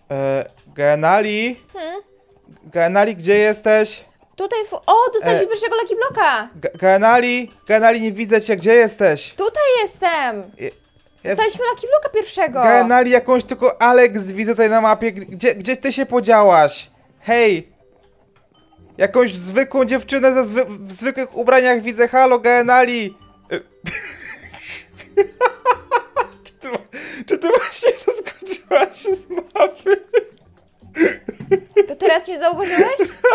Genali? Genali, gdzie jesteś? Tutaj, o, dostaliśmy pierwszego Lucky Bloka. Genali, nie widzę cię, gdzie jesteś? Tutaj jestem. Dostaliśmy Lucky Bloka pierwszego. Genali, jakąś tylko Alex widzę tutaj na mapie. Gdzie ty się podziałaś? Hej! Jakąś zwykłą dziewczynę w zwykłych ubraniach widzę. Halo, Genali! Czy ty właśnie zaskoczyłaś się z mapy? To teraz mnie zauważyłeś?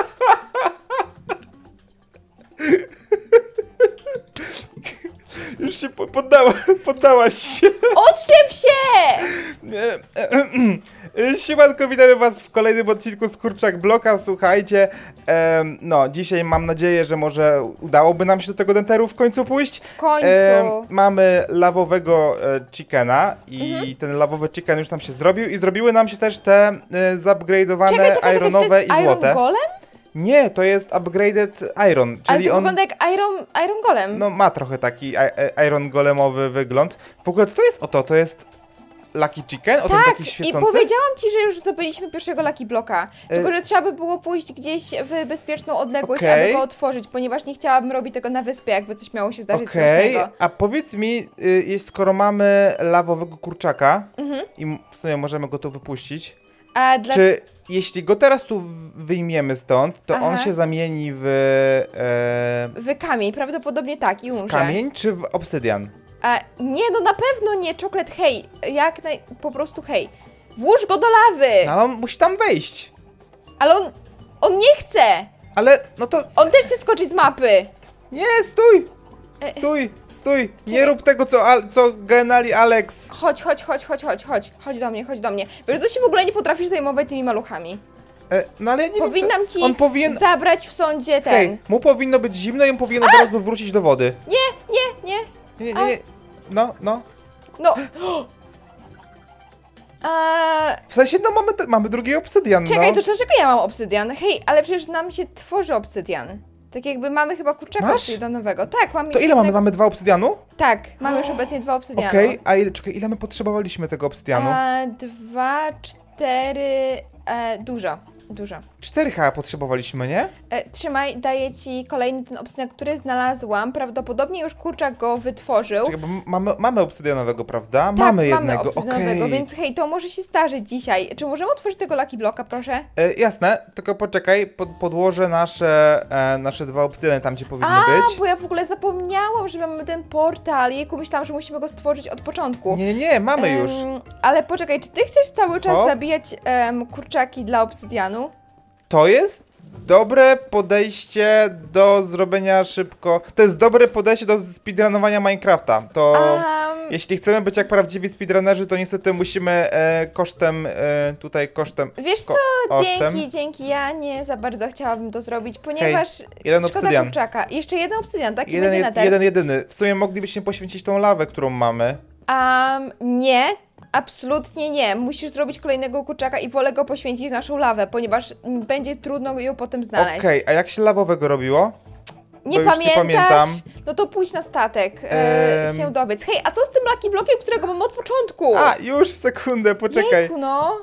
Już się poddałaś się. Otrzep się! Siemanko, witamy was w kolejnym odcinku z Kurczak Bloka. Słuchajcie, no dzisiaj mam nadzieję, że może udałoby nam się do tego denteru w końcu pójść. W końcu. Mamy lawowego chickena i ten lawowy chicken już nam się zrobił i zrobiły nam się też te zupgrade'owane ironowe i złote. Iron Golem? Nie, to jest upgraded iron, czyli ale to on wygląda jak Iron Golem. no ma trochę taki iron golemowy wygląd. W ogóle co to jest? Oto, to jest Lucky Chicken? O, ten taki świecący? I powiedziałam ci, że już zdobyliśmy pierwszego Lucky Bloka. Tylko, że trzeba by było pójść gdzieś w bezpieczną odległość, aby go otworzyć, ponieważ nie chciałabym robić tego na wyspie, jakby coś miało się zdarzyć strasznego. A powiedz mi, skoro mamy lawowego kurczaka i w sumie możemy go tu wypuścić, czy jeśli go teraz tu wyjmiemy stąd, to on się zamieni w kamień, prawdopodobnie tak i umrze. W kamień czy w obsydian? Nie, no na pewno nie, czoklet, hej, po prostu hej, włóż go do lawy! No ale on musi tam wejść. Ale on nie chce! Ale, no to... On też chce skoczyć z mapy! Nie, stój! Stój! Nie rób tego, co Genali Alex! Chodź do mnie. Wiesz, że ty się w ogóle nie potrafisz zajmować tymi maluchami. No ale ja nie Powinnam wiem, ci on powinien zabrać w sądzie ten. Hej, mu powinno być zimno i on powinien od razu wrócić do wody. Nie. Nie. No. No. W sensie, no mamy drugi obsydian, Czekaj, no. to dlaczego ja mam obsydian? Hej, ale przecież nam się tworzy obsydian. Tak jakby mamy chyba kurczaka obsydianowego. Tak, mamy. To ile mamy? Mamy 2 obsydianu? Tak, mamy już obecnie 2 obsydiany. Okej, a czekaj, ile my potrzebowaliśmy tego obsydianu? 2, 4, dużo. 4 chyba potrzebowaliśmy, nie? Trzymaj, daję ci kolejny ten obsydian, który znalazłam. Prawdopodobnie już kurczak go wytworzył. Czekaj, bo mamy obsydianowego, prawda? Tak, mamy jednego, obsydianowego, więc hej, to może się zdarzyć dzisiaj. Czy możemy otworzyć tego Lucky Bloka, proszę? Jasne, tylko poczekaj, podłożę nasze 2 obsydiany tam, gdzie powinny być. Bo ja w ogóle zapomniałam, że mamy ten portal. Jejku, myślałam, że musimy go stworzyć od początku. Nie, mamy już. Ale poczekaj, czy ty chcesz cały czas zabijać kurczaki dla obsydianu? To jest dobre podejście do zrobienia szybko. To jest dobre podejście do speedrunowania Minecrafta. To jeśli chcemy być jak prawdziwi speedrunnerzy, to niestety musimy kosztem. Wiesz co, dzięki, ja nie za bardzo chciałabym to zrobić, ponieważ jeden szkoda obsydian. Kurczaka. Jeszcze jeden obsydian, tak? I będzie nether. Jeden jedyny. W sumie moglibyśmy poświęcić tą lawę, którą mamy. Nie. Absolutnie nie. Musisz zrobić kolejnego kurczaka i wolę go poświęcić na naszą lawę, ponieważ będzie trudno ją potem znaleźć. Okej, a jak się lawowego robiło? Nie pamiętam. No to pójdź na statek, się dowiedz. Hej, a co z tym Lucky Blokiem, którego mam od początku? Już sekundę, poczekaj. Jejku, no.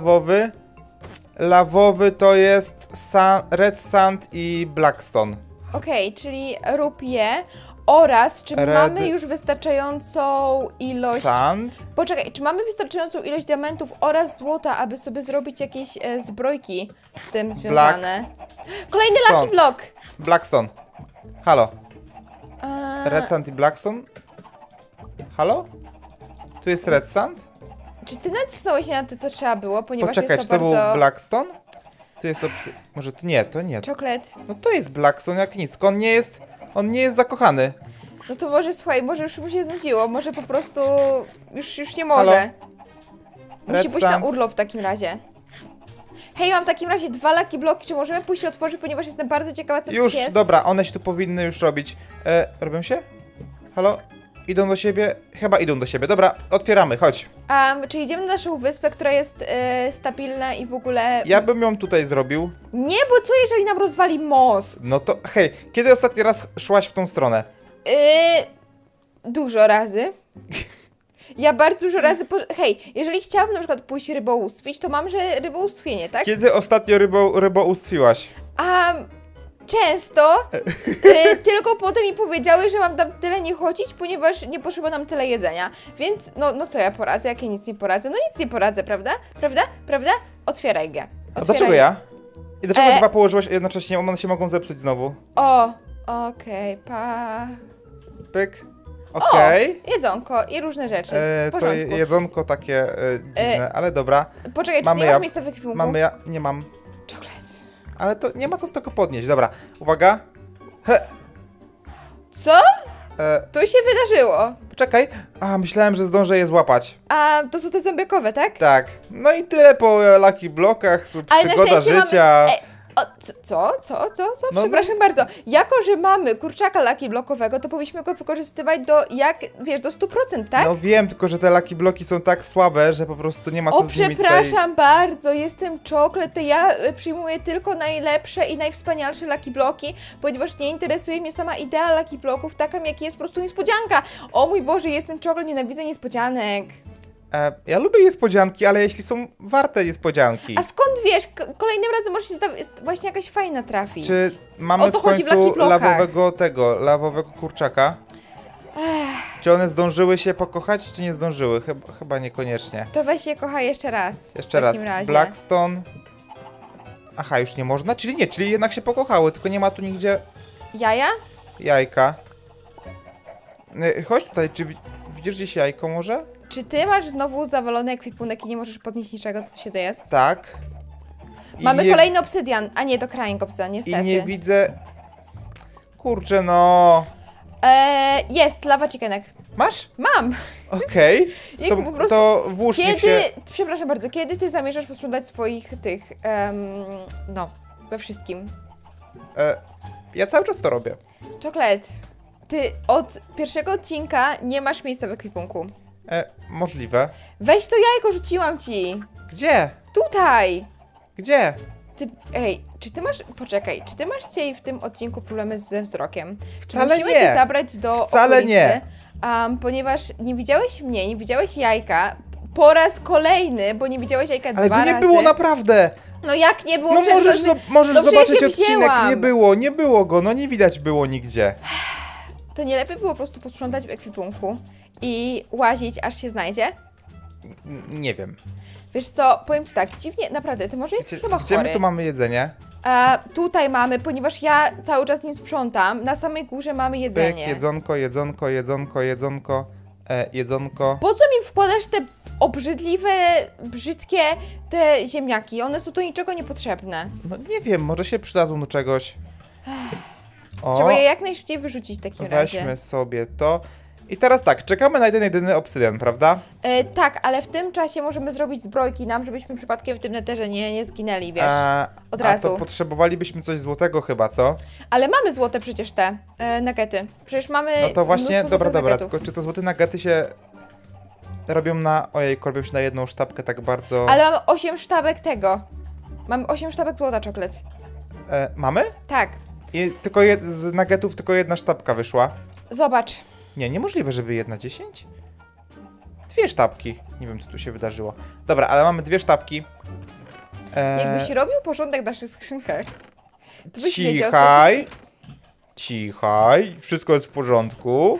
Lawowy to jest Red Sand i Blackstone. Okej, czyli rób je. Oraz, czy mamy już wystarczającą ilość... Sand? Poczekaj, czy mamy wystarczającą ilość diamentów oraz złota, aby sobie zrobić jakieś zbrojki z tym związane? Kolejny Lucky Block! Blackstone. Halo. Red Sand i Blackstone? Halo? Tu jest Red Sand? Czy ty nacisnąłeś na to, co trzeba było, ponieważ Poczekaj, jest to czy to był Blackstone? Tu jest może to nie. Czoklet. No to jest Blackstone jak nic, on nie jest zakochany. No to może, słuchaj, może już mu się znudziło, może po prostu już nie może. Halo? Musi pójść na urlop w takim razie. Hej, mam w takim razie 2 Lucky Bloki, czy możemy pójść i otworzyć, ponieważ jestem bardzo ciekawa, co tu jest. Już, dobra, one się tu powinny już robić. Robią się? Halo? Idą do siebie? Chyba idą do siebie. Dobra, otwieramy, chodź. Czy idziemy na naszą wyspę, która jest stabilna i w ogóle... Ja bym ją tutaj zrobił. Nie, bo co jeżeli nam rozwali most? No to, hej, kiedy ostatni raz szłaś w tą stronę? Dużo razy. Ja bardzo dużo razy... Hej, jeżeli chciałabym na przykład pójść rybołówstwić, to mam, że rybołówstwienie, tak? Kiedy ostatnio rybołówstwiłaś? Często, tylko potem mi powiedziały, że mam tam tyle nie chodzić, ponieważ nie potrzeba nam tyle jedzenia. Więc, no co ja poradzę, jak ja nic nie poradzę? No nic nie poradzę, prawda? Prawda? Otwieraj go. A dlaczego ja? I dlaczego dwa położyłaś jednocześnie? One się mogą zepsuć znowu. Okej, pa. Pyk. Okej. Jedzonko i różne rzeczy. W To porządku. jedzonko takie dziwne, ale dobra. Poczekaj, czy nie masz miejsca w ekwipunku? Nie mam. Czekolad. Ale to nie ma co z tego podnieść. Dobra, uwaga. Co? To się wydarzyło. Poczekaj. Myślałem, że zdążę je złapać. To są te zębiakowe, tak? Tak. No i tyle po Lucky Blockach. Ale na Przygoda szczęście życia. Co? No, Przepraszam bardzo. Jako, że mamy kurczaka Lucky Blockowego, to powinniśmy go wykorzystywać do 100%, tak? No wiem, tylko że te Lucky Bloki są tak słabe, że po prostu nie ma co z nimi przepraszam bardzo, jestem czoklet, to ja przyjmuję tylko najlepsze i najwspanialsze Lucky Bloki, ponieważ nie interesuje mnie sama idea Lucky Bloków, taka jaki jest po prostu niespodzianka. O mój Boże, jestem czoklet, nienawidzę niespodzianek. Ja lubię niespodzianki, ale jeśli są warte niespodzianki. A skąd wiesz? Kolejnym razem może się właśnie jakaś fajna trafić. Czy mamy w końcu lawowego kurczaka? Czy one zdążyły się pokochać, czy nie zdążyły? Chyba niekoniecznie. To weź się kocha jeszcze raz. Jeszcze raz. Blackstone. Aha, już nie można? Czyli jednak się pokochały, tylko nie ma tu nigdzie... Jaja? Jajka. Chodź tutaj, czy widzisz gdzieś jajko może? Czy ty masz znowu zawalony ekwipunek i nie możesz podnieść niczego, co tu się jest? Tak. Mamy kolejny obsydian, a nie, to crying obsydian, niestety. I nie widzę... Kurczę, no... Jest, lawa chickenek. Masz? Mam! Okej. To włóż się... Przepraszam bardzo, kiedy ty zamierzasz posprzątać swoich tych... we wszystkim? Ja cały czas to robię. Czoklet, ty od pierwszego odcinka nie masz miejsca w ekwipunku. Możliwe. Weź to jajko, rzuciłam ci. Gdzie? Tutaj. Gdzie? Czy ty masz... Poczekaj, czy ty masz dzisiaj w tym odcinku problemy ze wzrokiem? Wcale Musimy nie. cię zabrać do Wcale okulisty, nie. Ponieważ nie widziałeś mnie, nie widziałeś jajka po raz kolejny, bo nie widziałeś jajka dwa razy. Ale go nie było naprawdę. No jak nie było? No możesz zobaczyć odcinek, nie było go, no nie widać było nigdzie. To nie lepiej było po prostu posprzątać w ekwipunku i łazić, aż się znajdzie? Nie wiem. Wiesz co, powiem ci tak, dziwnie, naprawdę, ty może jesteś chyba chory. Gdzie my tu mamy jedzenie? Tutaj mamy, ponieważ ja cały czas nim sprzątam, na samej górze mamy jedzenie. Jedzonko. Po co mi wkładasz te obrzydliwe, brzydkie te ziemniaki? One są do niczego niepotrzebne. No nie wiem, może się przydadzą do czegoś. Trzeba je jak najszybciej wyrzucić w takim razie. Weźmy sobie to. I teraz tak, czekamy na jedyny obsydian, prawda? Tak, ale w tym czasie możemy zrobić zbrojki nam, żebyśmy przypadkiem w tym netherze nie zginęli, wiesz, od razu. A to potrzebowalibyśmy coś złotego chyba, co? Ale mamy złote przecież te nuggety. Przecież mamy No to właśnie, dobra, nuggetów. tylko czy te złote nuggety się robią robią się na jedną sztabkę tak bardzo... Ale mamy 8 sztabek tego. Mamy 8 sztabek złota, czoklet. Mamy? Tak. I tylko z nuggetów tylko jedna sztabka wyszła. Zobacz. Nie, niemożliwe, żeby 1/10. 2 sztabki. Nie wiem, co tu się wydarzyło. Dobra, ale mamy 2 sztabki. Jakbyś robił porządek w naszych skrzynkach, to byś wiedział, Cichaj. Wszystko jest w porządku.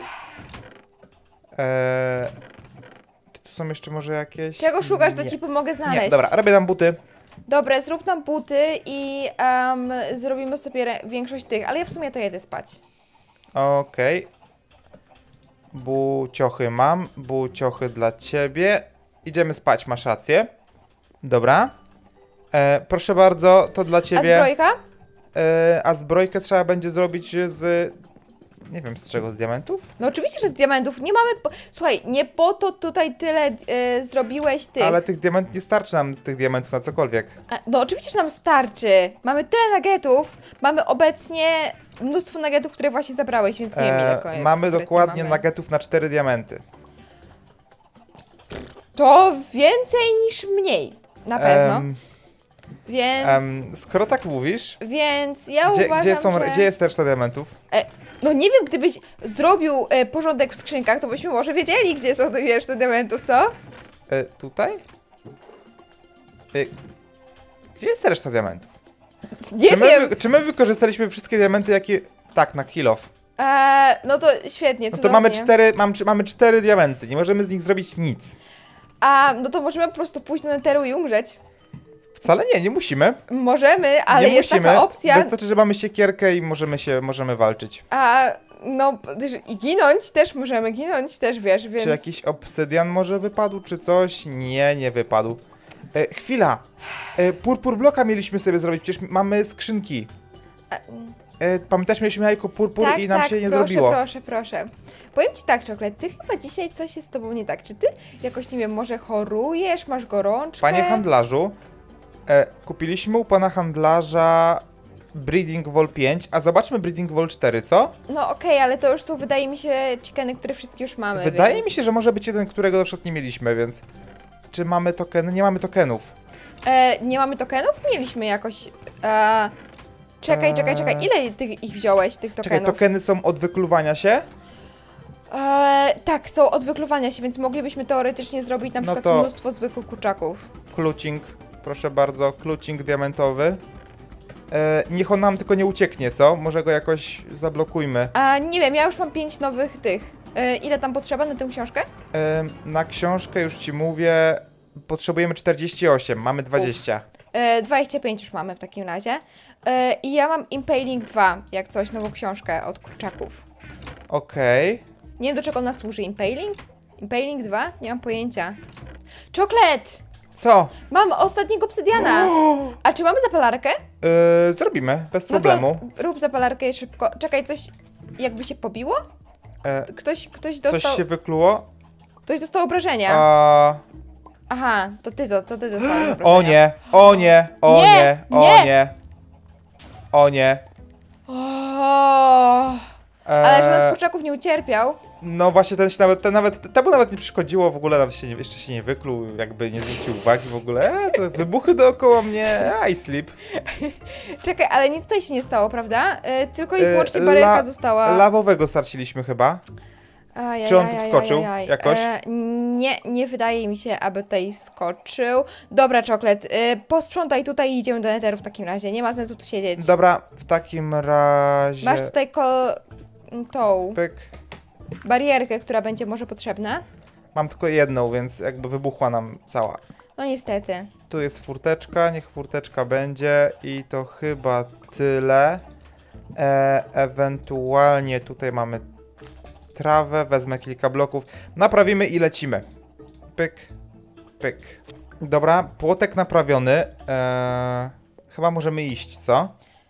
Czy tu są jeszcze może jakieś... Czego szukasz, to ci pomogę znaleźć. Nie, dobra, robię nam buty. Dobra, zrób nam buty i zrobimy sobie większość tych, ale ja w sumie to jedę spać. Okej. Buciochy mam, buciochy dla ciebie. Idziemy spać, masz rację. Dobra. Proszę bardzo, to dla ciebie. A zbrojka? A zbrojkę trzeba będzie zrobić z... Nie wiem z czego, z diamentów? No oczywiście, że z diamentów. Nie mamy... Słuchaj, nie po to tutaj tyle zrobiłeś tych... Ale nie starczy nam tych diamentów na cokolwiek. No oczywiście, że nam starczy. Mamy tyle nuggetów. Mamy obecnie mnóstwo nuggetów, które właśnie zabrałeś, więc nie wiem ile mamy dokładnie nuggetów na 4 diamenty. To więcej niż mniej. Na pewno. Więc... skoro tak mówisz, Więc ja uważam, że... gdzie jest reszta diamentów? No nie wiem, gdybyś zrobił porządek w skrzynkach, to byśmy może wiedzieli, gdzie są te reszty diamentów, co? Tutaj? Gdzie jest reszta diamentów? Nie wiem. Czy my wykorzystaliśmy wszystkie diamenty, jakie... Tak, na kill off. No to świetnie, No cudownie. to mamy 4 diamenty, nie możemy z nich zrobić nic. No to możemy po prostu pójść do netheru i umrzeć. Wcale nie musimy. Możemy, ale nie jest musimy. taka opcja. Wystarczy, że mamy siekierkę i możemy walczyć. No i ginąć też, wiesz, więc... Czy jakiś obsydian może wypadł, czy coś? Nie wypadł. Chwila! Purpur bloka mieliśmy sobie zrobić, przecież mamy skrzynki. Pamiętasz, mieliśmy jajko purpur i nam się nie zrobiło. Proszę. Powiem ci tak, Czoklet, ty chyba dzisiaj coś jest z tobą nie tak. Czy ty jakoś, nie wiem, może chorujesz, masz gorączkę? Panie handlarzu, kupiliśmy u pana handlarza Breeding Wall 5, a zobaczmy Breeding Wall 4, co? No okej, ale to już są, wydaje mi się, chickeny, które wszystkie już mamy, Wydaje mi się, że może być jeden, którego na przykład nie mieliśmy, więc... Czy mamy tokeny? Nie mamy tokenów. Nie mamy tokenów? Mieliśmy jakoś... Czekaj. Ile ich wziąłeś, tych tokenów? Czekaj, tokeny są od wykluwania się? Tak, są od wykluwania się, więc moglibyśmy teoretycznie zrobić na przykład mnóstwo zwykłych kurczaków. Klucing, proszę bardzo, klucing diamentowy. Niech on nam tylko nie ucieknie, co? Może go jakoś zablokujmy. Nie wiem, ja już mam 5 nowych tych. Ile tam potrzeba na tę książkę? Na książkę już ci mówię, potrzebujemy 48, mamy 20. 25 już mamy w takim razie. I ja mam Impaling 2, jak coś, nową książkę od kurczaków. Okej. Nie wiem, do czego ona służy. Impaling? Impaling 2? Nie mam pojęcia. Czoklet! Co? Mam ostatniego obsydiana. A czy mamy zapalarkę? Zrobimy, bez problemu. No to rób zapalarkę szybko. Czekaj, coś jakby się pobiło? Ktoś dostał... Coś się wykluło? Ktoś dostał obrażenia. Aha, to ty dostałeś obrażenia. O nie. Ale że nas kurczaków nie ucierpiał. No właśnie, temu nawet nie przeszkodziło w ogóle, nawet jeszcze się nie wykluł, jakby nie zwrócił uwagi w ogóle. To wybuchy dookoła mnie, I sleep. Czekaj, ale nic tutaj się nie stało, prawda? Tylko i wyłącznie barierka została... Lawowego straciliśmy chyba. Czy on tu wskoczył jakoś? Nie wydaje mi się, aby tutaj skoczył. Dobra, Czoklet, posprzątaj tutaj i idziemy do netheru w takim razie. Nie ma sensu tu siedzieć. Dobra, w takim razie... Masz tutaj tą pyk. barierkę, która będzie może potrzebna. Mam tylko jedną, więc jakby wybuchła nam cała. No niestety. Tu jest furteczka, niech furteczka będzie i to chyba tyle. Ewentualnie tutaj mamy trawę, wezmę kilka bloków, naprawimy i lecimy. Pyk, pyk. Dobra, płotek naprawiony. Chyba możemy iść, co?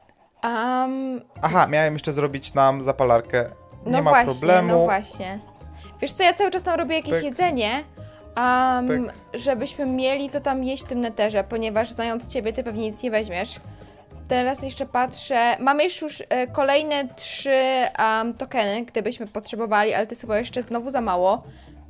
Aha, miałem jeszcze zrobić nam zapalarkę. Nie ma problemu. No właśnie. Wiesz co, ja cały czas tam robię jakieś jedzenie, żebyśmy mieli co tam jeść w tym netherze, ponieważ znając ciebie, ty pewnie nic nie weźmiesz. Teraz jeszcze patrzę. Mamy już kolejne 3 tokeny, gdybyśmy potrzebowali, ale to jest chyba jeszcze znowu za mało.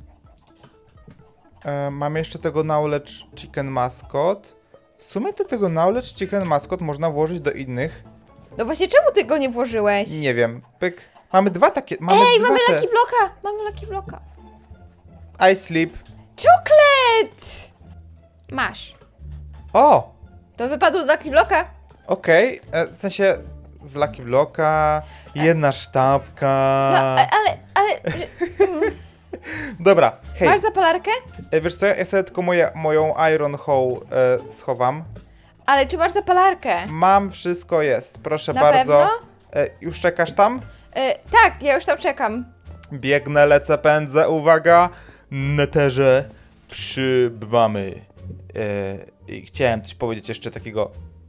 Mamy jeszcze tego Knowledge Chicken Mascot. W sumie to tego Knowledge Chicken Mascot można włożyć do innych. No właśnie, czemu ty go nie włożyłeś? Nie wiem. Pyk. Mamy dwa takie. Mamy Lucky Blocka! Mamy Lucky Blocka. I sleep. Czoklet! Masz. O! To wypadło z Lucky Blocka. Okej, w sensie z Lucky Blocka, jedna sztabka. No, ale... Dobra, hej. Masz zapalarkę? Wiesz co, ja sobie tylko moją Iron Hoe schowam. Ale czy masz zapalarkę? Mam, wszystko jest, proszę Na bardzo. pewno? Już czekasz tam? Tak, ja już tam czekam. Biegnę, lecę, pędzę, uwaga. Netherze przybywamy. I chciałem coś powiedzieć jeszcze takiego...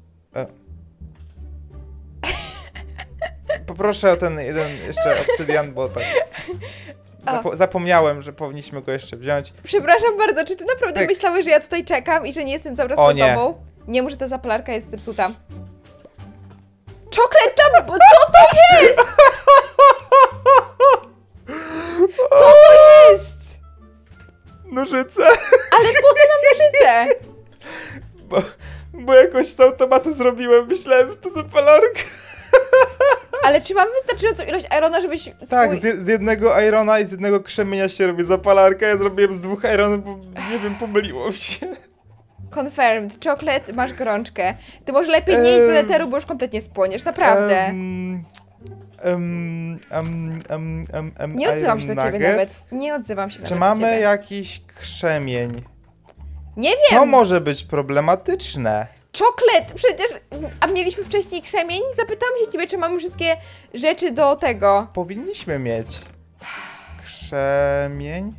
Poproszę o ten jeden jeszcze obsydian, bo tak... Zapomniałem, że powinniśmy go jeszcze wziąć. Przepraszam bardzo, czy ty naprawdę myślałeś, że ja tutaj czekam i że nie jestem cały czas z tobą? Nie, może ta zapalarka jest zepsuta. Czoklet tam! Co to jest? Co to jest? Nożyce! Ale po co nam nożyce? Bo jakoś z automatu zrobiłem, myślałem, że to zapalarka. Ale czy mamy wystarczającą ilość irona, żebyś Tak, z jednego irona i z jednego krzemienia się robi zapalarka. Ja zrobiłem z 2 ironów, bo nie wiem, pomyliło mi się. Confirmed. Czoklet, masz gorączkę. Ty może lepiej nie idź do eteru, bo już kompletnie spłoniesz, naprawdę. Nie odzywam się do ciebie nawet. Nie odzywam się Czy nawet do ciebie. mamy jakiś krzemień? Nie wiem! To może być problematyczne. Czoklet! Przecież... A mieliśmy wcześniej krzemień? Zapytałam się ciebie, czy mamy wszystkie rzeczy do tego. Powinniśmy mieć krzemień.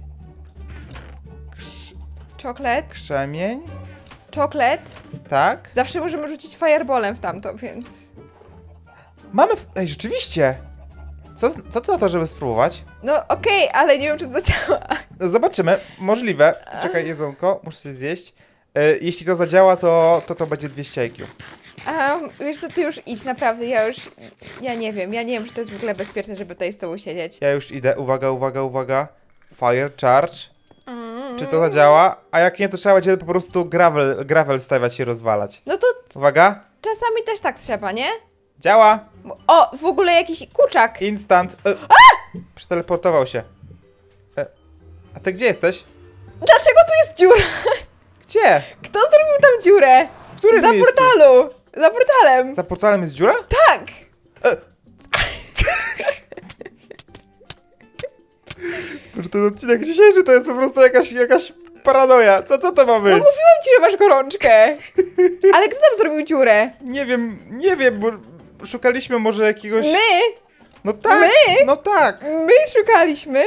Czoklet? Krzemień? Czoklet? Tak? Zawsze możemy rzucić fireballem w tamto, więc... Mamy... Ej, rzeczywiście! Co to na to, żeby spróbować? No okej, ale nie wiem, czy to zadziała. Zobaczymy. Możliwe. Czekaj, jedzonko. Muszę coś zjeść. Jeśli to zadziała, to będzie 200 IQ. Wiesz co, ty już idź, naprawdę, ja nie wiem, czy to jest w ogóle bezpieczne, żeby tutaj z tobą siedzieć. Ja już idę. Uwaga, uwaga, uwaga. Fire charge. Czy to zadziała? A jak nie, to trzeba będzie po prostu gravel stawiać i rozwalać. No to Uwaga. czasami też tak trzeba, nie? Działa. O, w ogóle jakiś kurczak. Instant. Przeteleportował się. A ty gdzie jesteś? Dlaczego tu jest dziura? Gdzie? Kto zrobił tam dziurę? W którym Za miejscu? portalu. Za portalem. Za portalem jest dziura? Tak. Może ten odcinek dzisiejszy to jest po prostu jakaś paranoja. Co to ma być? No mówiłam ci, że masz gorączkę. Ale kto tam zrobił dziurę? Nie wiem, bo szukaliśmy może jakiegoś... My? No tak, My? no tak. My szukaliśmy.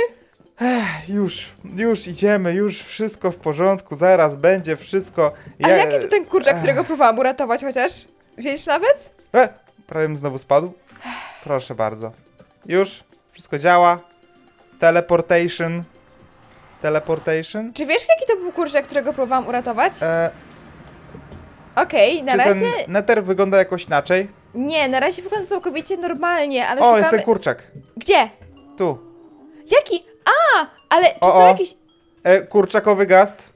Już idziemy, już wszystko w porządku, zaraz będzie wszystko. A jaki to ten kurczak, którego próbowałam uratować chociaż? Wiesz nawet? Prawie mi znowu spadł. Proszę bardzo. Już, wszystko działa. Teleportation. Czy wiesz, jaki to był kurczak, którego próbowałam uratować? Okej, na Czy razie... ten Nether wygląda jakoś inaczej? Nie, na razie wygląda całkowicie normalnie, ale O, szukamy... jest ten kurczak. Gdzie? Tu. Jaki? Ale czy są O. jakieś... Kurczakowy gast.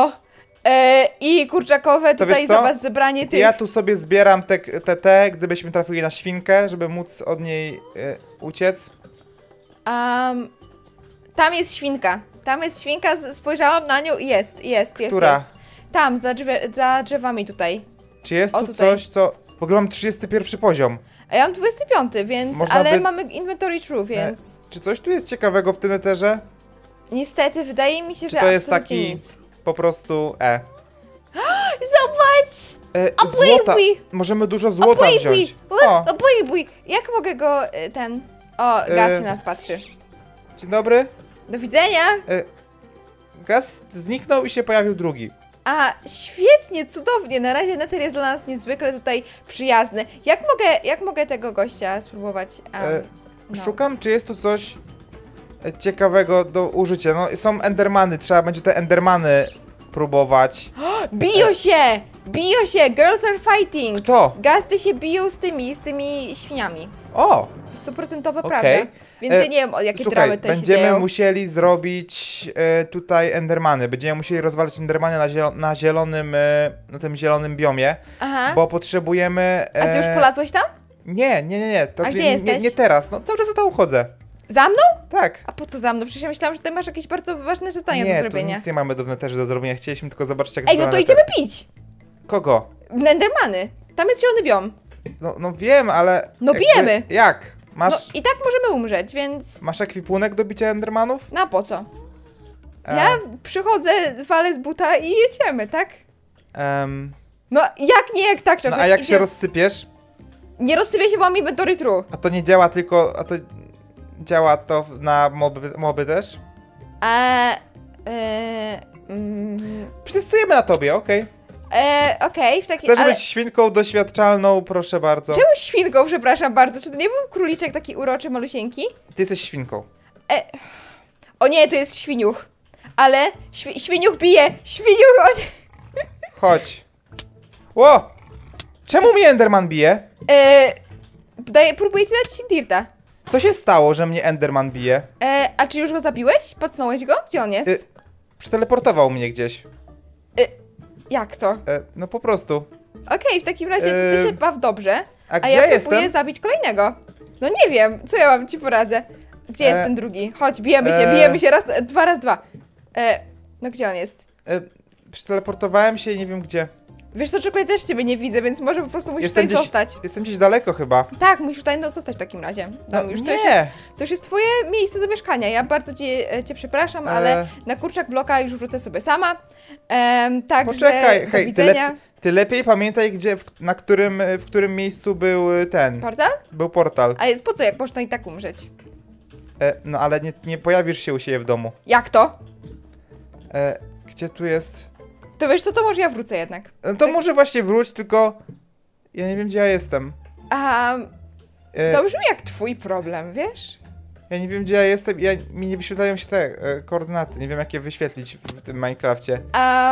I kurczakowe To tutaj, wiesz co? zobacz, zebranie tych... Ja tu sobie zbieram te, gdybyśmy trafili na świnkę, żeby móc od niej uciec. Tam jest świnka. Tam jest świnka, spojrzałam na nią i jest. Która? Jest. Tam, za drzewami tutaj. Czy jest O, tu tutaj. coś, co... W ogóle mam 31 poziom. A ja mam 25, więc... Można ale by- mamy inventory true, więc... Czy coś tu jest ciekawego w tym Netherze? Niestety, wydaje mi się, że to jest absolutnie taki- nic. Po prostu Zobacz! Złota. baby! Możemy dużo złota wziąć. O, Bój! Jak mogę go, O, gaz się nas patrzy. dzień dobry. Do widzenia! Gaz zniknął i się pojawił drugi. A, świetnie, cudownie. Na razie Nether jest dla nas niezwykle tutaj przyjazny. Jak mogę tego gościa spróbować? No. Szukam, czy jest tu coś ciekawego do użycia. No, są endermany, trzeba będzie te endermany próbować. Biją się! Biją się! Girls are fighting! Kto? Gazdy się biją z tymi świniami. O! 100% prawda. Okej. Więc ja nie wiem, o jakie Słuchaj, dramy tutaj się będziemy dzieją. musieli zrobić tutaj endermany. Będziemy musieli rozwalić endermany na tym zielonym biomie, Aha. bo potrzebujemy... A ty już polazłeś tam? Nie. To A gdzie jesteś? Nie teraz, no cały czas za to uchodzę. Za mną? Tak. A po co za mną? Przecież ja myślałam, że ty masz jakieś bardzo ważne zadania do Nie, tu zrobienia. nic nie mamy do Netherze do zrobienia. Chcieliśmy tylko zobaczyć, jak Ej, no to wygląda idziemy pić! Kogo? Endermany. Tam jest zielony biom. No wiem, ale... No bijemy. Jak? No Masz, i tak możemy umrzeć, więc... masz ekwipunek do bicia endermanów? No a po co? Ja przychodzę, walę z buta i jedziemy, tak? No jak nie, jak tak, No Czoklet? a jak się rozsypiesz? Nie rozsypię się, bo mam inventory true. A to nie działa tylko... A to działa to na moby też? Przetestujemy na tobie, okej. Okej, w takim... Chcesz ale... być świnką doświadczalną? Proszę bardzo. Czemu świnką, przepraszam bardzo? Czy to nie był króliczek taki uroczy, malusieńki? Ty jesteś świnką. O nie, to jest świniuch. Ale świniuch bije! Świniuch, o nie! Chodź. Ło! Czemu mnie Enderman bije? Próbuję ci dać dirta. Co się stało, że mnie Enderman bije? A czy już go zabiłeś? Pacnąłeś go? Gdzie on jest? Przeteleportował mnie gdzieś. Jak to? No po prostu. Okej, w takim razie ty się baw dobrze, A ja gdzie próbuję jestem? zabić kolejnego. No nie wiem, co ja mam ci poradzę. Gdzie jest ten drugi? Chodź, bijemy się, raz, dwa. No gdzie on jest? Przeteleportowałem się i nie wiem gdzie. Wiesz co, Czoklet, też ciebie nie widzę, więc może po prostu musisz tutaj zostać. Jestem gdzieś daleko chyba. Tak, musisz tutaj zostać w takim razie. No, Już nie! To już jest twoje miejsce zamieszkania. Ja bardzo cię przepraszam, ale na kurczak bloka już wrócę sobie sama. Także Poczekaj, do hej, widzenia. ty lepiej pamiętaj, gdzie, w którym miejscu był ten. Portal? Był portal. A po co, jak można i tak umrzeć? No ale nie pojawisz się u siebie w domu. Jak to? Gdzie tu jest? To wiesz co, to może ja wrócę jednak. No to może właśnie wróć, tylko ja nie wiem, gdzie ja jestem. To brzmi jak twój problem, wiesz? Ja nie wiem, gdzie ja jestem. Mi nie wyświetlają się te koordynaty. Nie wiem, jak je wyświetlić w tym Minecrafcie.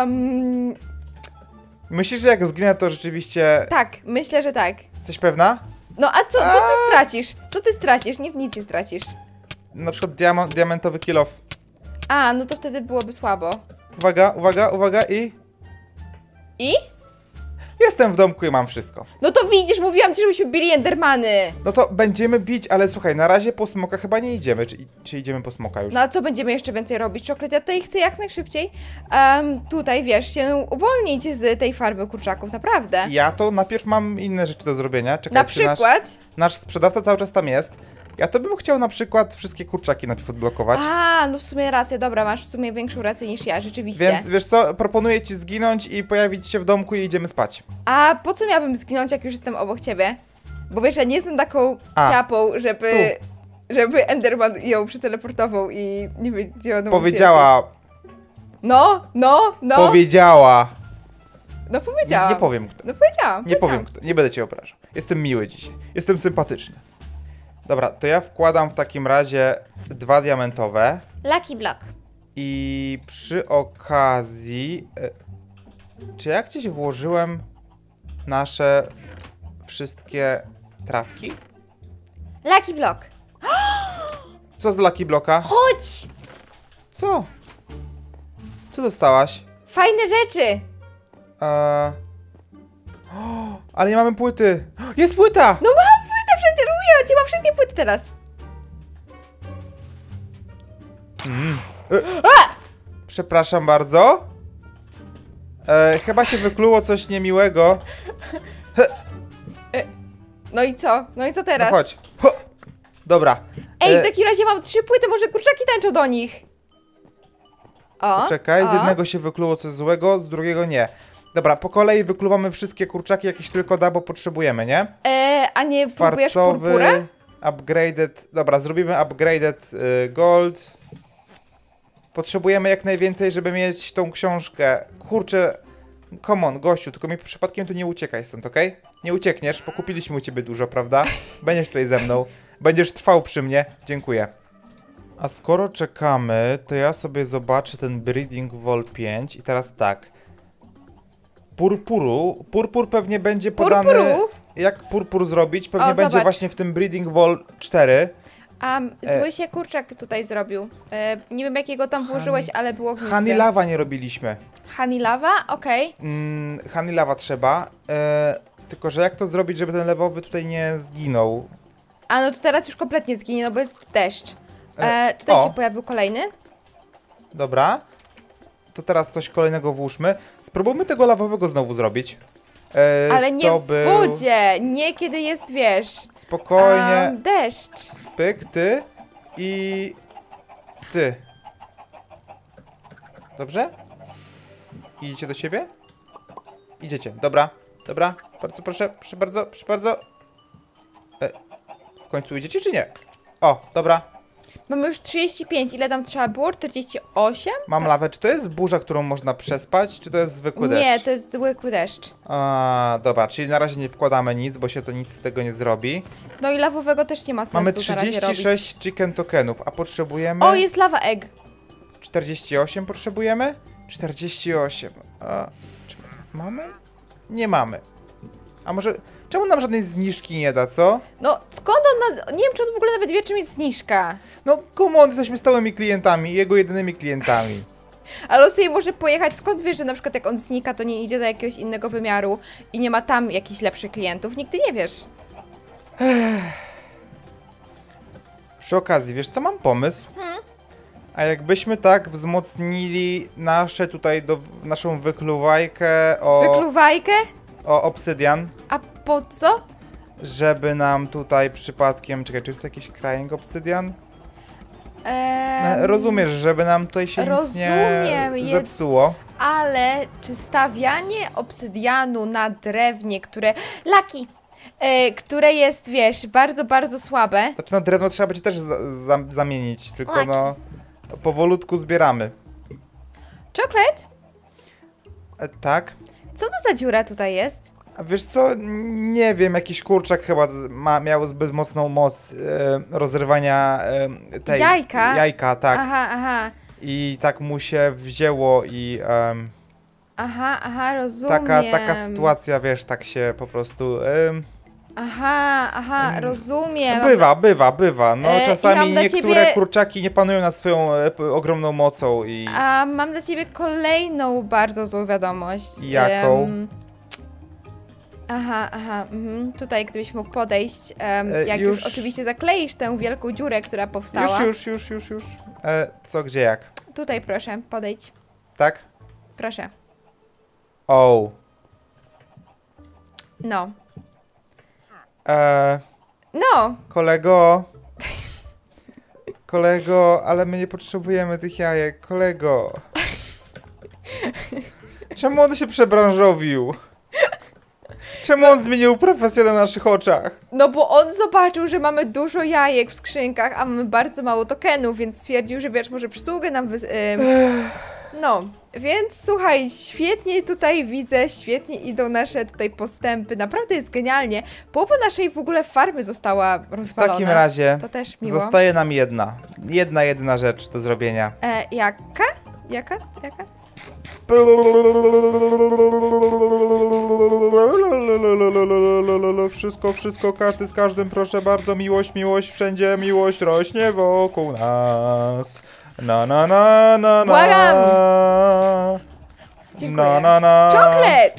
Myślisz, że jak zginę, to rzeczywiście... Tak, myślę, że tak. Jesteś pewna? No a co ty stracisz? Co ty stracisz? Nic nie stracisz. Na przykład diamentowy kill off. No to wtedy byłoby słabo. Uwaga i... I? Jestem w domku i mam wszystko. No to widzisz, mówiłam ci, żebyśmy bili endermany. No to będziemy bić, ale słuchaj, na razie po smoka chyba nie idziemy. Czy idziemy po smoka już? No a co będziemy jeszcze więcej robić? Czoklet, ja tutaj chcę jak najszybciej tutaj, wiesz, się uwolnić z tej farmy kurczaków, naprawdę. Ja to najpierw mam inne rzeczy do zrobienia. Czekaj, Na przykład? Nasz sprzedawca cały czas tam jest. Ja to bym chciał na przykład wszystkie kurczaki najpierw odblokować. No w sumie rację, dobra, masz w sumie większą rację niż ja, rzeczywiście. Więc wiesz co, proponuję ci zginąć i pojawić się w domku i idziemy spać. A po co miałabym zginąć, jak już jestem obok ciebie? Bo wiesz, ja nie jestem taką ciapą, żeby Enderman ją przeteleportował i nie wiedziała... Powiedziała. No. Powiedziała. No powiedziałam. Nie powiem kto. No powiedziałam. Nie powiem kto. Nie będę cię obrażał. Jestem miły dzisiaj. Jestem sympatyczny. Dobra, to ja wkładam w takim razie 2 diamentowe. Lucky block. I przy okazji... Czy ja gdzieś włożyłem nasze wszystkie trawki? Lucky block. Co z Lucky Blocka? Chodź! Co? Co dostałaś? Fajne rzeczy. Ale nie mamy płyty. Jest płyta! No mam płytę przecież, mówię, mam wszystkie płyty teraz. Przepraszam bardzo. Chyba się wykluło coś niemiłego. No i co? No i co teraz? No chodź. Dobra. Ej, w takim razie mam 3 płyty, może kurczaki tańczą do nich. Czekaj, z jednego się wykluło coś złego, z drugiego nie. Dobra, po kolei wykluwamy wszystkie kurczaki, jakieś tylko da, bo potrzebujemy, nie? A nie próbujesz purpurę? Upgraded. Dobra, zrobimy upgraded gold. Potrzebujemy jak najwięcej, żeby mieć tą książkę. Kurczę, come on, gościu, tylko mi przypadkiem tu nie uciekaj stąd, okej? Nie uciekniesz, bo kupiliśmy u ciebie dużo, prawda? Będziesz tutaj ze mną. Będziesz trwał przy mnie. Dziękuję. A skoro czekamy, to ja sobie zobaczę ten Breeding Wall 5 i teraz tak. Purpur pewnie będzie podany... Jak purpur zrobić? Pewnie będzie właśnie w tym Breeding Wall 4. Zły się kurczak tutaj zrobił. Nie wiem jakiego tam włożyłeś, ale było ognisty. Honey Lava nie robiliśmy. Honey Lava? Okej. Honey Lava trzeba. Tylko, że jak to zrobić, żeby ten lewowy tutaj nie zginął? No to teraz już kompletnie zginie, no bo jest deszcz. Tutaj się pojawił kolejny. Dobra. To teraz coś kolejnego włóżmy. Spróbujmy tego lawowego znowu zrobić. Ale nie w wodzie, nie kiedy jest, wiesz... Spokojnie. Deszcz. Pyk, ty i... ty. Dobrze? Idziecie do siebie? Idziecie, dobra. Dobra, bardzo proszę, proszę bardzo, proszę bardzo. W końcu idziecie czy nie? O, dobra. Mamy już 35, ile tam trzeba było? 48? Mam lawę. Czy to jest burza, którą można przespać, czy to jest zwykły deszcz? Nie, to jest zwykły deszcz. Dobra, czyli na razie nie wkładamy nic, bo się to nic z tego nie zrobi. No i lawowego też nie ma sensu. Mamy na razie 36 robić. chicken tokenów, a potrzebujemy... O, jest lava egg. 48 potrzebujemy? 48. Mamy? Nie mamy. A może... Czemu nam żadnej zniżki nie da, co? No, skąd on ma... Nie wiem, czy on w ogóle nawet wie, czym jest zniżka. No, come on, jesteśmy stałymi klientami, jego jedynymi klientami. Ale on sobie może pojechać, skąd wiesz, że na przykład jak on znika, to nie idzie do jakiegoś innego wymiaru i nie ma tam jakichś lepszych klientów? Nigdy nie wiesz. Przy okazji, wiesz co, mam pomysł? A jakbyśmy tak wzmocnili nasze tutaj, naszą wykluwajkę Wykluwajkę? o obsydian, A po co? żeby nam tutaj przypadkiem... Czekaj, czy jest to jakiś crying obsydian? Rozumiesz, żeby nam tutaj się nic nie zepsuło. Ale czy stawianie obsydianu na drewnie, które jest, wiesz, bardzo, bardzo słabe. Znaczy na drewno trzeba będzie też zamienić, tylko no powolutku zbieramy. Czokolad? Tak? Co to za dziura tutaj jest? A wiesz co, nie wiem, jakiś kurczak chyba miał zbyt mocną moc rozrywania tej... Jajka? Jajka, tak. Aha. I tak mu się wzięło i... Aha, rozumiem. Taka sytuacja, wiesz, tak się po prostu... Aha, rozumiem. Bywa. No czasami niektóre ciebie... kurczaki nie panują nad swoją ogromną mocą i... A mam dla ciebie kolejną bardzo złą wiadomość. Jaką? Aha. Tutaj gdybyś mógł podejść, jak już oczywiście zakleisz tę wielką dziurę, która powstała. Już. Co, gdzie, jak? Tutaj proszę, podejdź. Tak? Proszę. O. No. No. Kolego, ale my nie potrzebujemy tych jajek, kolego. Czemu on się przebranżowił? Czemu on zmienił profesję na naszych oczach? No bo on zobaczył, że mamy dużo jajek w skrzynkach, a mamy bardzo mało tokenów, więc stwierdził, że wiesz, może przysługę nam No, więc słuchaj, świetnie tutaj widzę, świetnie idą nasze tutaj postępy, naprawdę jest genialnie. Połowa naszej w ogóle farmy została rozwalona. W takim razie to też miło. zostaje nam jedyna rzecz do zrobienia. Jaka? Wszystko, każdy z każdym, proszę bardzo, miłość, wszędzie miłość rośnie wokół nas. Na. Błagam! Dziękuję. Czoklet!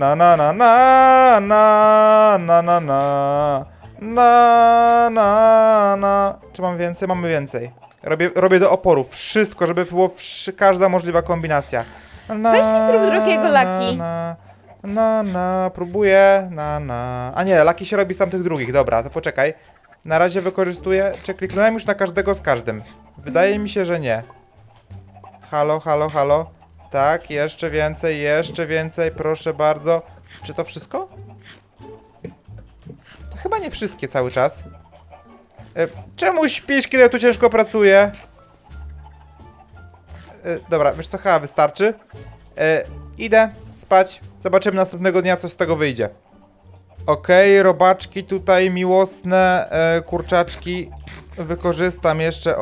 Na. Czy mam więcej? Mamy więcej. Robię do oporów. Wszystko, żeby było każda możliwa kombinacja. Weź mi zrób drugiego Lucky. Próbuję. A nie, Lucky się robi z tamtych drugich. Dobra, to poczekaj. Na razie wykorzystuję... Czy kliknąłem już na każdego z każdym? Wydaje mi się, że nie. Halo. Tak, jeszcze więcej, proszę bardzo. Czy to wszystko? To chyba nie wszystkie cały czas. Czemu śpisz, kiedy ja tu ciężko pracuję? Dobra, wiesz co, chyba wystarczy. Idę spać. Zobaczymy następnego dnia, co z tego wyjdzie. Okej, robaczki tutaj miłosne, kurczaczki. Wykorzystam jeszcze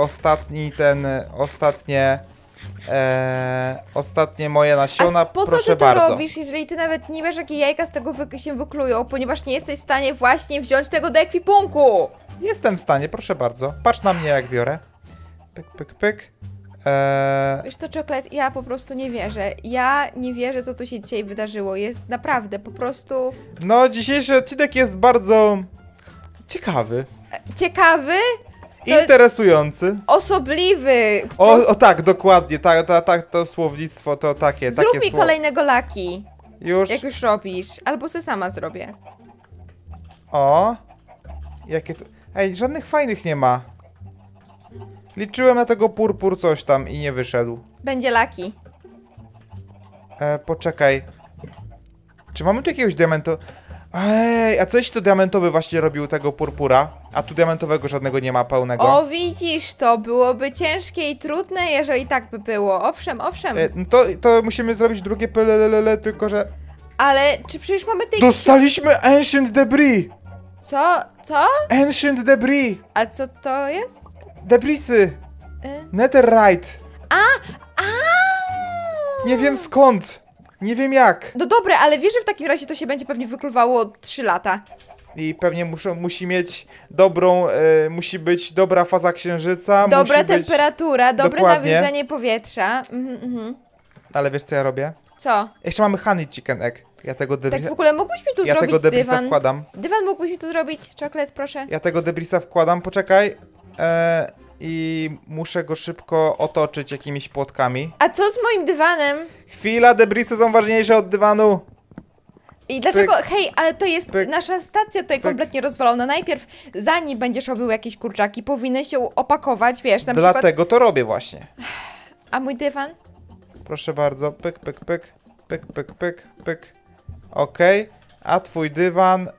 ostatnie moje nasiona, a po co proszę ty to bardzo. robisz, jeżeli ty nawet nie wiesz, jakie jajka z tego się wyklują, ponieważ nie jesteś w stanie właśnie wziąć tego do ekwipunku? Jestem w stanie, proszę bardzo. Patrz na mnie, jak biorę. Pyk. Wiesz co, Czoklet, ja po prostu nie wierzę. Ja nie wierzę, co tu się dzisiaj wydarzyło. Jest naprawdę, po prostu... No, dzisiejszy odcinek jest bardzo... ciekawy. Ciekawy? Interesujący. Osobliwy. O tak, dokładnie. To słownictwo to takie. Zrób mi kolejnego Lucky. Już? Jak już robisz. Albo se sama zrobię. O. Jakie tu... Ej, żadnych fajnych nie ma. Liczyłem na tego purpur coś tam i nie wyszedł. Będzie Lucky. Poczekaj. Czy mamy tu jakiegoś diamentu? Ej, a coś tu diamentowy właśnie robił tego purpura? A tu diamentowego żadnego nie ma pełnego. O, widzisz, to byłoby ciężkie i trudne, jeżeli tak by było. Owszem. No to musimy zrobić drugie tylko że... Ale czy przecież mamy tej... Dostaliśmy Ancient Debris! Co? Ancient Debris! A co to jest? Debrisy! Netherite! Nie wiem skąd! Nie wiem jak! No dobre, ale wiesz, że w takim razie to się będzie pewnie wykluwało 3 lata. I pewnie musi mieć musi być dobra faza księżyca. Dobra musi temperatura, być... dobre Dokładnie. nawilżenie powietrza. Ale wiesz co ja robię? Co? Jeszcze mamy honey chicken egg. Ja tego Tak w ogóle mógłbyś mi tu ja zrobić tego debrisa dywan? wkładam. Dywan mógłbyś mi tu zrobić? Czoklet, proszę. Ja tego debrisa wkładam, poczekaj. I muszę go szybko otoczyć jakimiś płotkami. A co z moim dywanem? Chwila, debrisy są ważniejsze od dywanu. I dlaczego, hej, ale to jest Pyk. nasza stacja tutaj kompletnie rozwalona. Najpierw, zanim będziesz robił jakieś kurczaki, powinieneś się opakować, wiesz, na przykład... Dlatego to robię właśnie. A mój dywan? Proszę bardzo, pyk, pyk, pyk, pyk, pyk, pyk, pyk. Okej, a twój dywan...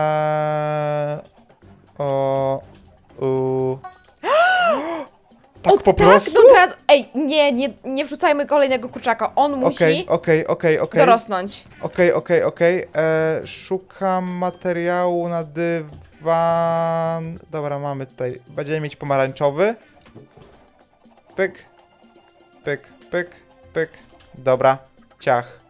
Tak po prostu? no teraz... Ej, nie wrzucajmy kolejnego kurczaka. On musi Okej. dorosnąć. Okej. Szukam materiału na dywan. Dobra, mamy tutaj. Będziemy mieć pomarańczowy. Pyk. Pyk, pyk, pyk. Dobra, ciach.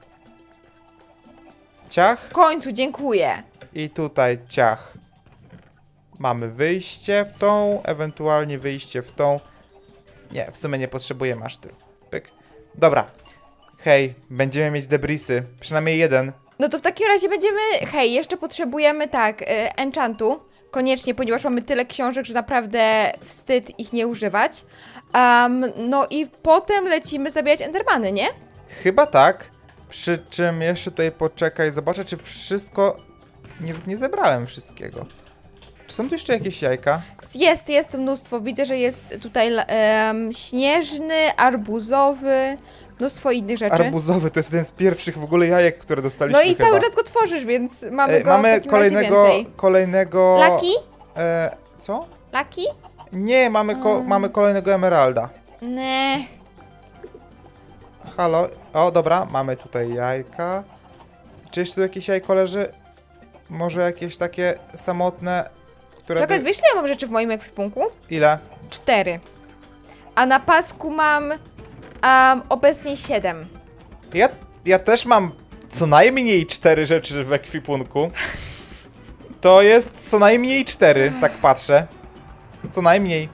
Ciach. W końcu, dziękuję. I tutaj ciach. Mamy wyjście w tą, ewentualnie wyjście w tą. Nie, w sumie nie potrzebujemy aż tylu. Pyk. Dobra. Hej, będziemy mieć debrisy. Przynajmniej jeden. No to w takim razie będziemy... Hej, jeszcze potrzebujemy, tak, enchantu. Koniecznie, ponieważ mamy tyle książek, że naprawdę wstyd ich nie używać. No i potem lecimy zabijać endermany, nie? Chyba tak. Przy czym jeszcze tutaj poczekaj, zobaczę, czy wszystko... Nie zebrałem wszystkiego. Czy są tu jeszcze jakieś jajka? Jest mnóstwo. Widzę, że jest tutaj śnieżny, arbuzowy, mnóstwo innych rzeczy. Arbuzowy to jest jeden z pierwszych w ogóle jajek, które No dostaliśmy i chyba. cały czas go tworzysz, więc mamy go mamy w takim razie więcej. kolejnego... Lucky? Co? Lucky? Nie, mamy kolejnego emeralda. Nie. Halo? O, dobra, mamy tutaj jajka. Czy jeszcze tu jakieś jajko leży? Może jakieś takie samotne, które... Czekaj, wiesz, ile ja mam rzeczy w moim ekwipunku? Ile? 4. A na pasku mam obecnie 7. Ja też mam co najmniej 4 rzeczy w ekwipunku. To jest co najmniej 4, tak patrzę. Co najmniej.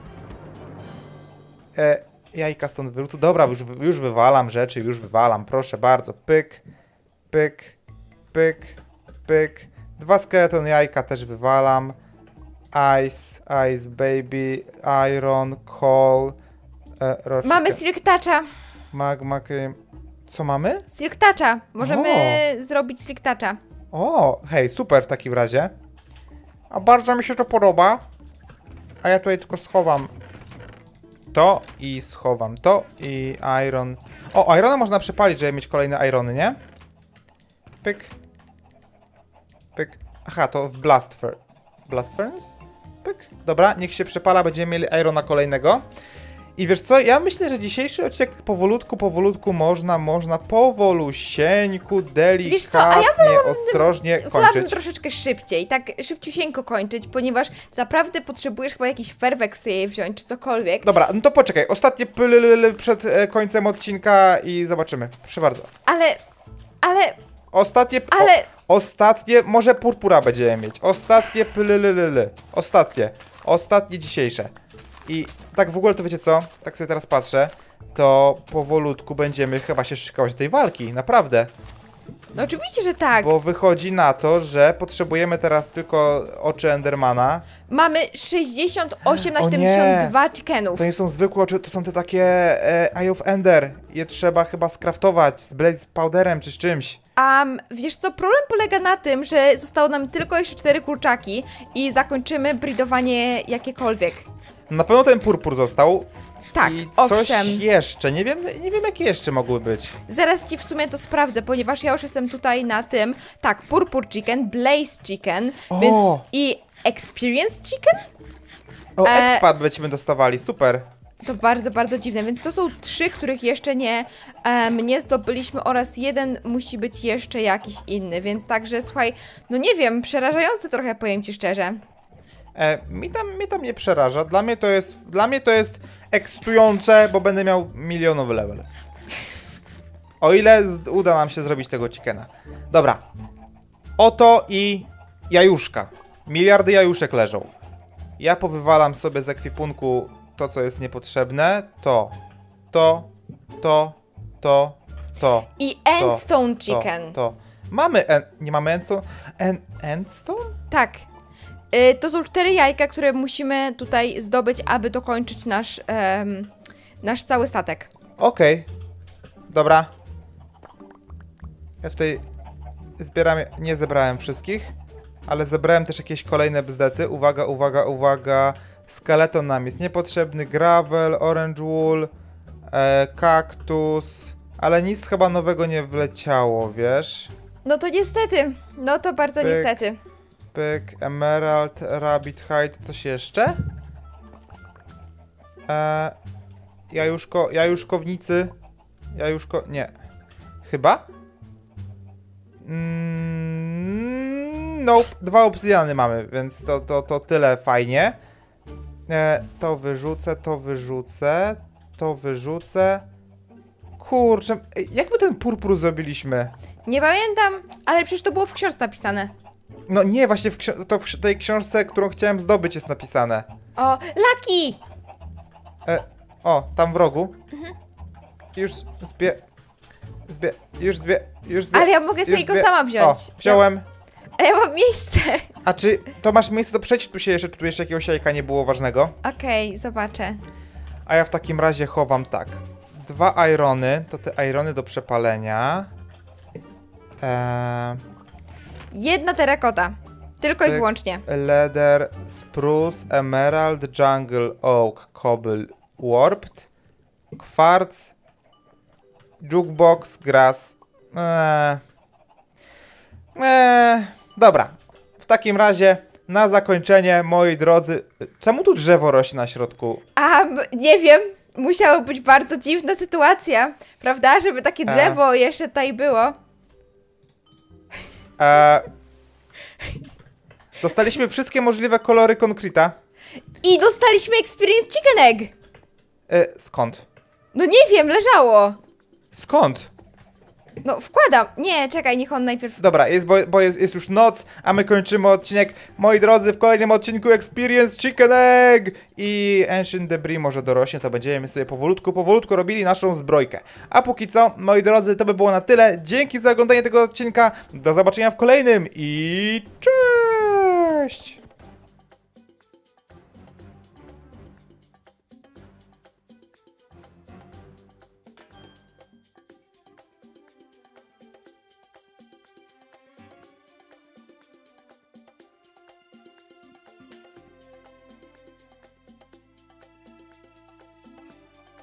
Jajka stąd wyrzucę. Dobra, już wywalam rzeczy, już wywalam. Proszę bardzo. Pyk, pyk, pyk, pyk. 2 skeleton jajka też wywalam. Ice baby, iron, coal. Mamy silk toucha. Magma cream. Co mamy? Silk toucha. Możemy zrobić silk toucha. O, hej, super w takim razie. A bardzo mi się to podoba. A ja tutaj tylko schowam to i schowam to i iron. O, irona można przepalić, żeby mieć kolejne irony, nie? Pyk. Pyk. Aha, to w blast furnace? Pyk. Dobra, niech się przepala, będziemy mieli irona kolejnego. I wiesz co, ja myślę, że dzisiejszy odcinek powolutku można powolusieńku, delikatnie, ostrożnie kończyć. Wolałabym troszeczkę szybciej, tak szybciusieńko kończyć, ponieważ naprawdę potrzebujesz chyba jakiś ferwek sobie wziąć, czy cokolwiek. Dobra, no to poczekaj, ostatnie przed końcem odcinka i zobaczymy. Proszę bardzo. Ale... Ostatnie, może purpura będziemy mieć. Ostatnie Ostatnie dzisiejsze. I tak w ogóle to wiecie co? Tak sobie teraz patrzę, to powolutku będziemy chyba się szykować do tej walki, naprawdę. No oczywiście, że tak. Bo wychodzi na to, że potrzebujemy teraz tylko oczy Endermana. Mamy 68 na 72 chickenów. To nie są zwykłe oczy, to są te takie Eye of Ender. Je trzeba chyba skraftować z blaze powderem czy z czymś. Wiesz co, problem polega na tym, że zostało nam tylko jeszcze 4 kurczaki i zakończymy bridowanie jakiekolwiek. Na pewno ten purpur został. Tak, i coś owszem. jeszcze, nie wiem jakie jeszcze mogły być. Zaraz ci w sumie to sprawdzę, ponieważ ja już jestem tutaj na tym. Tak, purpur chicken, blaze chicken, więc i experience chicken? O, expat będziemy dostawali, super. To bardzo, bardzo dziwne, więc to są 3, których jeszcze nie zdobyliśmy oraz 1 musi być jeszcze jakiś inny, więc także słuchaj, no nie wiem, przerażające trochę, powiem ci szczerze. Mi tam nie przeraża, dla mnie to jest ekscytujące, bo będę miał milionowy level. O ile uda nam się zrobić tego chickena. Dobra. Oto i jajuszka. Miliardy jajuszek leżą. Ja powywalam sobie z ekwipunku to, co jest niepotrzebne. To. I endstone chicken. To. Mamy nie mamy endstone? Endstone? Tak. To są 4 jajka, które musimy tutaj zdobyć, aby dokończyć nasz cały statek. Okej. Dobra. Ja tutaj zbieram, nie zebrałem wszystkich, ale zebrałem też jakieś kolejne bzdety. Uwaga. Skeleton nam jest niepotrzebny, gravel, orange wool, kaktus, ale nic chyba nowego nie wleciało, wiesz? No to niestety. No to bardzo niestety. Pyk, emerald, rabbit hide, coś jeszcze? Jajuszkownicy. Nie. Chyba? Nope, 2 obsydiany mamy, więc to tyle fajnie. To wyrzucę. Kurczę, jak my ten purpur zrobiliśmy? Nie pamiętam, ale przecież to było w książce napisane. No nie, właśnie w tej książce, którą chciałem zdobyć, jest napisane. O, Lucky! Tam w rogu. Już zbie. Ale ja mogę sobie go sama wziąć. O, wziąłem. A ja mam miejsce. A czy to masz miejsce do przejść? Tu jeszcze jakiegoś jajka nie było ważnego. Okej, zobaczę. A ja w takim razie chowam tak. 2 irony, to te irony do przepalenia. 1 terakota. Tylko i wyłącznie. Leather, spruce, emerald, jungle, oak, cobble, warped, quartz, jukebox, grass. Dobra. W takim razie na zakończenie, moi drodzy, czemu tu drzewo rośnie na środku? Nie wiem. Musiała być bardzo dziwna sytuacja, prawda? Żeby takie drzewo jeszcze tutaj było. Dostaliśmy wszystkie możliwe kolory konkreta. I dostaliśmy Experience Chicken Egg! Skąd? No nie wiem, leżało. Skąd? No wkładam. Nie, czekaj, niech on najpierw... Dobra, bo jest już noc, a my kończymy odcinek. Moi drodzy, w kolejnym odcinku Experience Chicken Egg i Ancient Debris może dorośnie, to będziemy sobie powolutku robili naszą zbrojkę. A póki co, moi drodzy, to by było na tyle. Dzięki za oglądanie tego odcinka. Do zobaczenia w kolejnym i cześć!